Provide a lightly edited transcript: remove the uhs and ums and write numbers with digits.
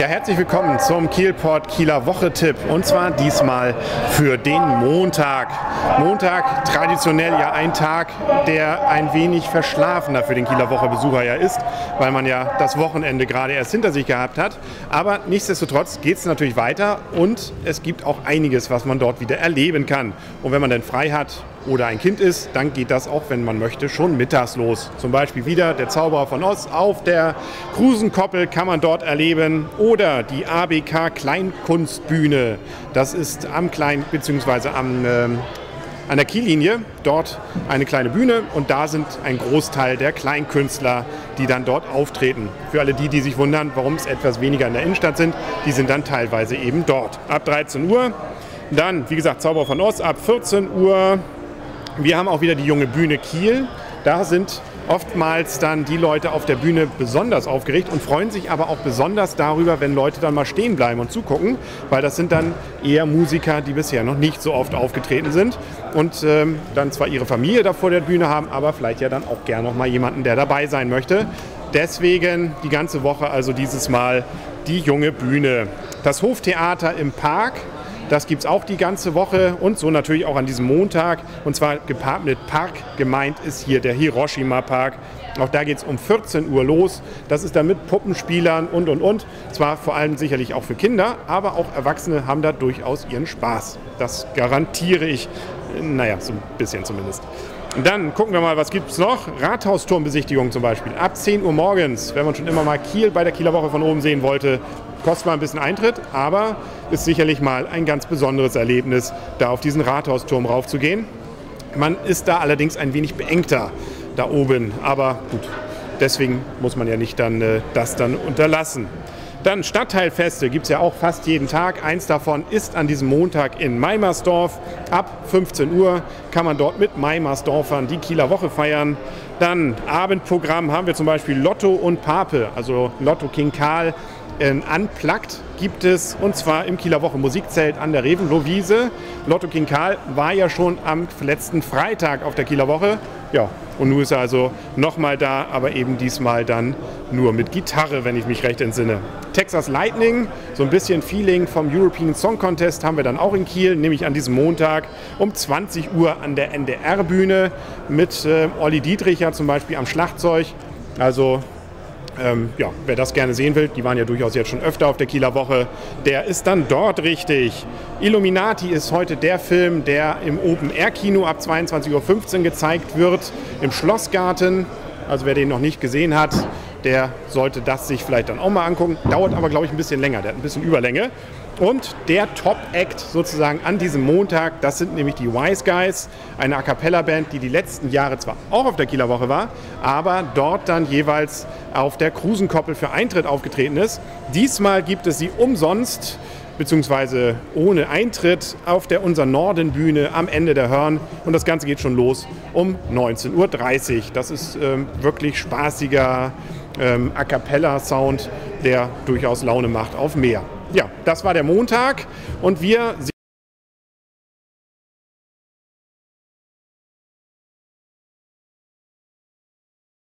Ja, herzlich willkommen zum Kielport Kieler Woche-Tipp und zwar diesmal für den Montag. Montag traditionell ja ein Tag, der ein wenig verschlafener für den Kieler Woche-Besucher ja ist, weil man ja das Wochenende gerade erst hinter sich gehabt hat. Aber nichtsdestotrotz geht es natürlich weiter und es gibt auch einiges, was man dort wieder erleben kann. Und wenn man denn frei hat oder ein Kind ist, dann geht das auch, wenn man möchte, schon mittags los. Zum Beispiel wieder der Zauberer von Oz auf der Krusenkoppel kann man dort erleben oder die ABK Kleinkunstbühne. Das ist am an der Kiellinie, dort eine kleine Bühne und da sind ein Großteil der Kleinkünstler, die dann dort auftreten. Für alle die, die sich wundern, warum es etwas weniger in der Innenstadt sind, die sind dann teilweise eben dort. Ab 13 Uhr, dann wie gesagt Zauberer von Oz ab 14 Uhr. Wir haben auch wieder die junge Bühne Kiel. Da sind oftmals dann die Leute auf der Bühne besonders aufgeregt und freuen sich aber auch besonders darüber, wenn Leute dann mal stehen bleiben und zugucken, weil das sind dann eher Musiker, die bisher noch nicht so oft aufgetreten sind und dann zwar ihre Familie da vor der Bühne haben, aber vielleicht ja dann auch gern noch mal jemanden, der dabei sein möchte. Deswegen die ganze Woche also dieses Mal die junge Bühne. Das Hoftheater im Park. Das gibt es auch die ganze Woche und so natürlich auch an diesem Montag. Und zwar gepaart mit Park. Gemeint ist hier der Hiroshima Park. Auch da geht es um 14 Uhr los. Das ist dann mit Puppenspielern und. Zwar vor allem sicherlich auch für Kinder, aber auch Erwachsene haben da durchaus ihren Spaß. Das garantiere ich, naja, so ein bisschen zumindest. Und dann gucken wir mal, was gibt es noch? Rathausturmbesichtigung zum Beispiel. Ab 10 Uhr morgens, wenn man schon immer mal Kiel bei der Kieler Woche von oben sehen wollte. Kostet mal ein bisschen Eintritt, aber ist sicherlich mal ein ganz besonderes Erlebnis, da auf diesen Rathausturm raufzugehen. Man ist da allerdings ein wenig beengter da oben, aber gut, deswegen muss man ja nicht dann das dann unterlassen. Dann Stadtteilfeste gibt es ja auch fast jeden Tag. Eins davon ist an diesem Montag in Meimersdorf. Ab 15 Uhr kann man dort mit Meimersdorfern die Kieler Woche feiern. Dann Abendprogramm haben wir zum Beispiel Lotto und Pape, also Lotto King Karl. Unplugged gibt es und zwar im Kieler Woche Musikzelt an der Revenlohwiese. Lotto King Karl war ja schon am letzten Freitag auf der Kieler Woche. Ja, und nun ist er also nochmal da, aber eben diesmal dann nur mit Gitarre, wenn ich mich recht entsinne. Texas Lightning, so ein bisschen Feeling vom European Song Contest haben wir dann auch in Kiel, nämlich an diesem Montag um 20 Uhr an der NDR-Bühne mit Olli Dietricher zum Beispiel am Schlagzeug. Also ja, wer das gerne sehen will, die waren ja durchaus jetzt schon öfter auf der Kieler Woche, der ist dann dort richtig. Illuminati ist heute der Film, der im Open-Air-Kino ab 22:15 Uhr gezeigt wird, im Schlossgarten. Also wer den noch nicht gesehen hat, der sollte das sich vielleicht dann auch mal angucken. Dauert aber, glaube ich, ein bisschen länger, der hat ein bisschen Überlänge. Und der Top-Act sozusagen an diesem Montag, das sind nämlich die Wise Guys, eine A-Cappella-Band, die letzten Jahre zwar auch auf der Kieler Woche war, aber dort dann jeweils auf der Krusenkoppel für Eintritt aufgetreten ist. Diesmal gibt es sie umsonst, beziehungsweise ohne Eintritt auf der Unser Norden-Bühne am Ende der Hörn. Und das Ganze geht schon los um 19:30 Uhr. Das ist wirklich spaßiger A-Cappella-Sound, der durchaus Laune macht auf mehr. Ja, das war der Montag und wir